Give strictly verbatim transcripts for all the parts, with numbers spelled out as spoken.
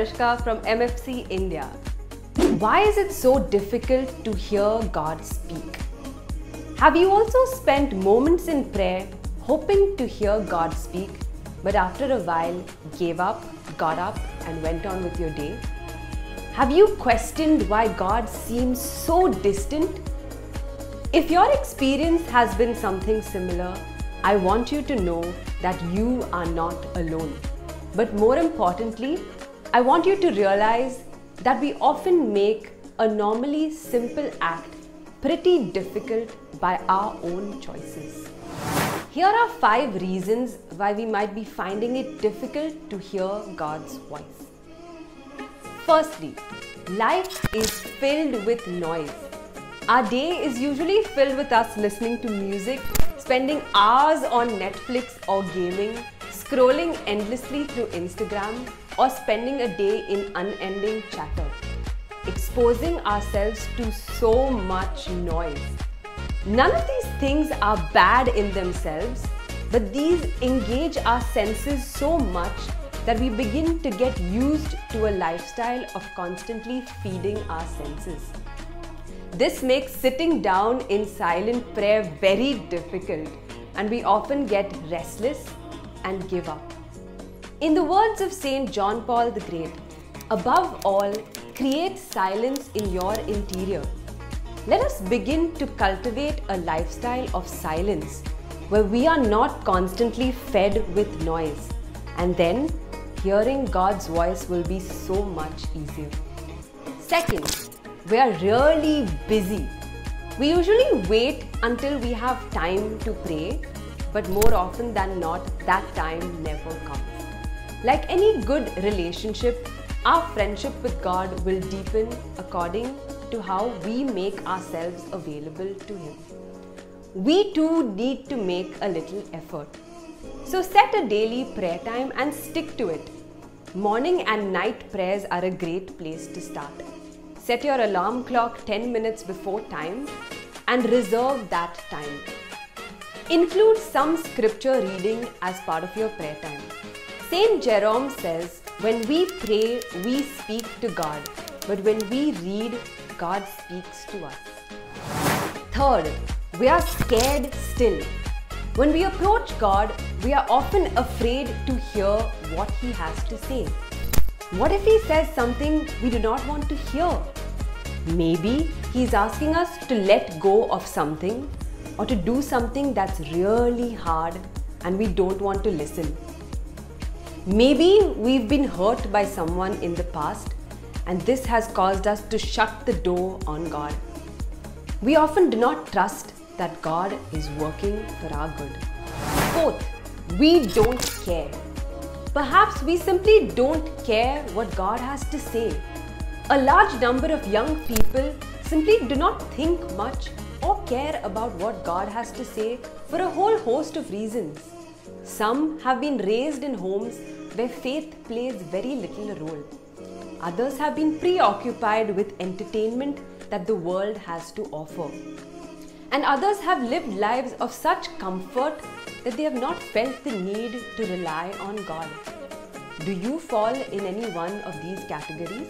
Anushka from M F C India. Why is it so difficult to hear God speak? Have you also spent moments in prayer hoping to hear God speak, but after a while gave up, got up and went on with your day? Have you questioned why God seems so distant? If your experience has been something similar, I want you to know that you are not alone. But more importantly, I want you to realize that we often make a normally simple act pretty difficult by our own choices. Here are five reasons why we might be finding it difficult to hear God's voice. Firstly, life is filled with noise. Our day is usually filled with us listening to music, spending hours on Netflix or gaming, scrolling endlessly through Instagram, or spending a day in unending chatter, exposing ourselves to so much noise. None of these things are bad in themselves, but these engage our senses so much that we begin to get used to a lifestyle of constantly feeding our senses. This makes sitting down in silent prayer very difficult, and we often get restless and give up. In the words of Saint John Paul the Great, above all, create silence in your interior. Let us begin to cultivate a lifestyle of silence where we are not constantly fed with noise, and then hearing God's voice will be so much easier. Second, we are really busy. We usually wait until we have time to pray, but more often than not, that time never comes. Like any good relationship, our friendship with God will deepen according to how we make ourselves available to Him. We too need to make a little effort. So set a daily prayer time and stick to it. Morning and night prayers are a great place to start. Set your alarm clock ten minutes before time and reserve that time. Include some scripture reading as part of your prayer time. Saint Jerome says, when we pray, we speak to God, but when we read, God speaks to us. Third, we are scared still. When we approach God, we are often afraid to hear what He has to say. What if He says something we do not want to hear? Maybe He's asking us to let go of something or to do something that's really hard and we don't want to listen. Maybe we've been hurt by someone in the past and this has caused us to shut the door on God. We often do not trust that God is working for our good. Fourth, we don't care. Perhaps we simply don't care what God has to say. A large number of young people simply do not think much or care about what God has to say for a whole host of reasons. Some have been raised in homes where faith plays very little role. Others have been preoccupied with entertainment that the world has to offer. And others have lived lives of such comfort that they have not felt the need to rely on God. Do you fall in any one of these categories?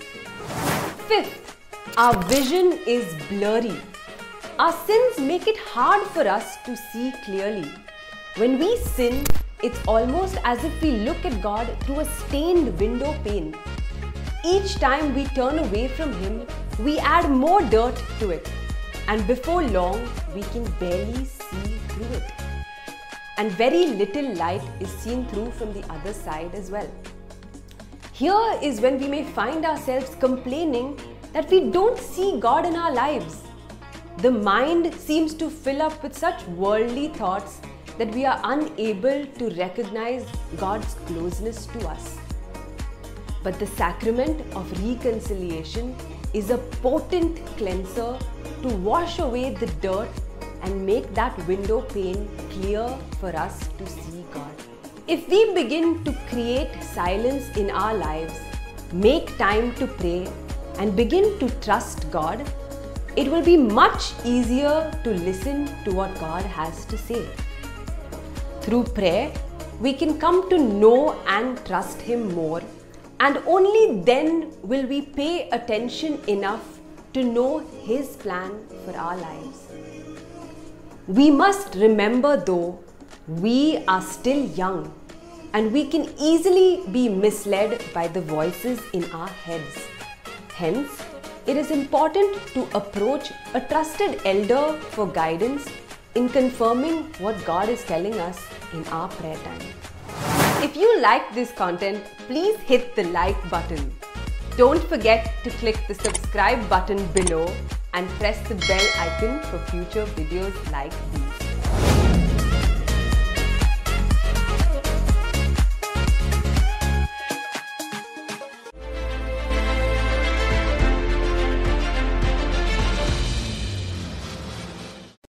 Fifth, our vision is blurry. Our sins make it hard for us to see clearly. When we sin, it's almost as if we look at God through a stained window pane. Each time we turn away from Him, we add more dirt to it. And before long, we can barely see through it. And very little light is seen through from the other side as well. Here is when we may find ourselves complaining that we don't see God in our lives. The mind seems to fill up with such worldly thoughts that we are unable to recognize God's closeness to us. But the sacrament of reconciliation is a potent cleanser to wash away the dirt and make that window pane clear for us to see God. If we begin to create silence in our lives, make time to pray, and begin to trust God, it will be much easier to listen to what God has to say. Through prayer, we can come to know and trust Him more And only then will we pay attention enough to know His plan for our lives. We must remember though, we are still young and we can easily be misled by the voices in our heads. Hence, it is important to approach a trusted elder for guidance in confirming what God is telling us in our prayer time. If you like this content, please hit the like button. Don't forget to click the subscribe button below and press the bell icon for future videos like this.